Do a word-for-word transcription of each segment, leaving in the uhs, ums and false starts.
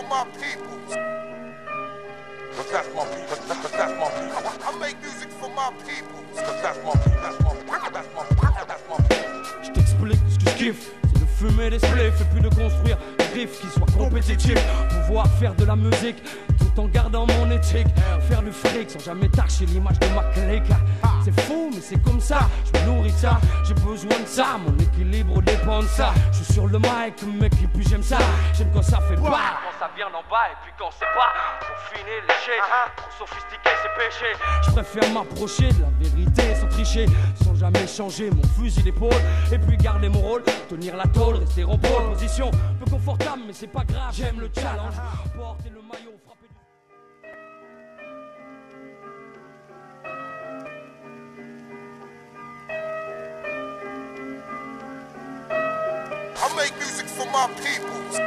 my peoples. But that's my people, that's, that's my people. I, I make music for my peoples. But that's my people, that's my people, that's my people, that's my people. Je t'explique ce que je kiffe, c'est de fumer des spliffs et puis de construire des riffs qui soient compétitifs. Pouvoir faire de la musique tout en gardant mon éthique. Faire du fric sans jamais tâcher l'image de ma clique. C'est fou mais c'est comme ça, je me nourris de ça. J'ai besoin de ça, mon équilibre dépend de ça. Je suis sur le mic mec et puis j'aime ça. J'aime quand ça fait pas, quand ça vient d'en bas et puis quand c'est pas trop fini léché, trop sophistiqué c'est péché. Je préfère m'approcher de la vérité sans tricher, sans jamais changer mon fusil d'épaule. Et puis garder mon rôle, tenir la tôle, rester en pole position. Peu confortable mais c'est pas grave, j'aime le challenge. Porter le maillot, frapper du... I make music for my peoples.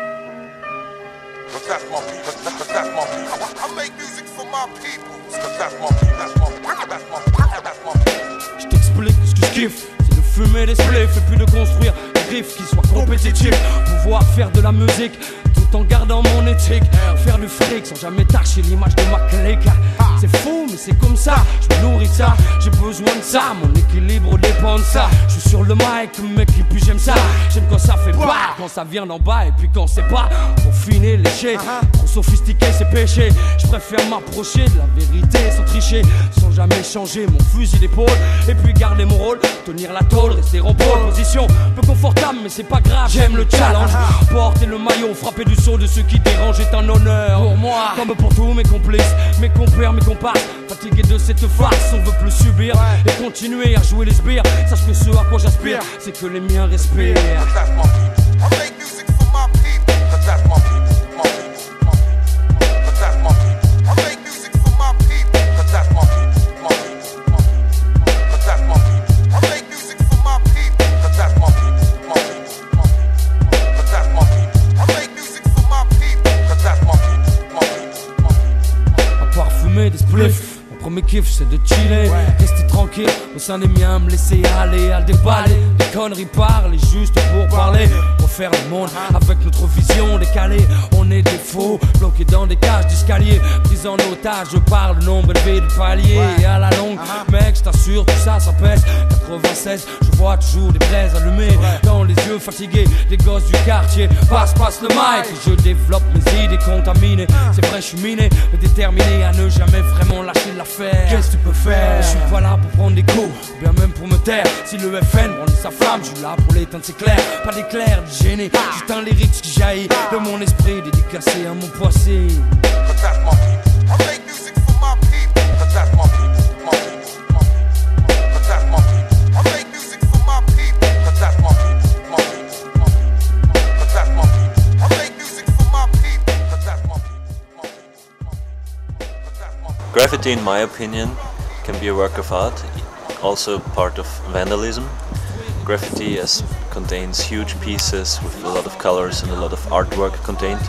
But that's my people, but that's my people. I make music for my peoples. But that's my people, that's my people, that's my people, that's my people. Je t'explique ce que je kiffe, c'est de fumer des spliffs et puis de construire des riffs qui soient compétitifs. Pouvoir faire de la musique tout en gardant mon éthique. Faire du fric sans jamais tâcher l'image de ma clique. C'est fou mais c'est comme ça, je me nourris de ça. J'ai besoin de ça, mon équilibre dépend de ça. Je suis sur le mic mec et puis j'aime ça. J'aime quand ça fait pas, quand ça vient d'en bas et puis quand c'est pas trop fini léché, trop sophistiqué c'est péché. Je préfère m'approcher de la vérité sans tricher, sans jamais changer mon fusil d'épaule. Et puis garder mon rôle, tenir la tôle, rester en pole position. Peu confortable mais c'est pas grave, j'aime le challenge. Porter le maillot, frapper du saut de ceux qui dérangent est un honneur pour moi, comme pour tous mes complices, mes compères, mes comparses. Fatigué de cette farce, on veut plus subir et continuer à jouer les sbires. Sache que ce à quoi j'aspire, c'est que les miens respirent. But that's my people. I make music for my people. But that's my people, my people, my people. But that's my people. I make music for my people. But that's my people, my people, my people. But that's my people. I make music for my people. But that's my people, my people, my people. But that's my people. I make music for my people. But that's my people, my people, my people. À part fumer des spliffs, mon premier kiff c'est de chiller, rester tranquille au sein des miens, me laisser aller à le déballer. Des conneries parler juste pour parler, refaire le monde avec notre vision décalée. On est des faux, bloqués dans des cages d'escalier, pris en otage par le nombre élevé de paliers. Et à la longue, mec je t'assure tout ça ça pèse. Quatre-vingt-seize, je vois toujours des braises allumées dans les yeux fatigués des gosses du quartier. Passe, passe le mic et je développe mes idées contaminées. C'est vrai je suis miné, mais déterminé à ne jamais vraiment lâcher l'affaire. Qu'est-ce que tu peux faire? Je suis pas là pour prendre des coups, bien même pour me taire. Si le F N brandit sa flamme, je suis là pour l'éteindre, c'est clair. Pas d'éclair, de gêner, juste un lyrics qui jaillit de mon esprit dédicacé à mon passé. But that's my people. I make music for my people. But that's my people, my people, my people. But that's my people. I make music for my people. But that's my people, my people, my people. But that's my people. I make music for my people. But that's my people, my people, my people. But that's my people. Graffiti, in my opinion, can be a work of art, also part of vandalism. Graffiti as contains huge pieces with a lot of colors and a lot of artwork contained.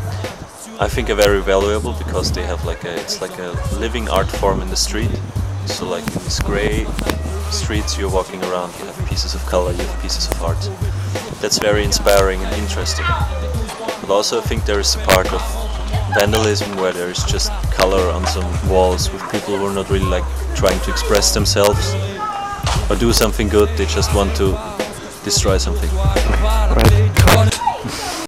I think are very valuable because they have like a, it's like a living art form in the street. So like in these grey streets you're walking around, you have pieces of color, you have pieces of art. That's very inspiring and interesting. But also I think there is a part of vandalism where there is just color on some walls with people who are not really like trying to express themselves or do something good, they just want to destroy something. Right.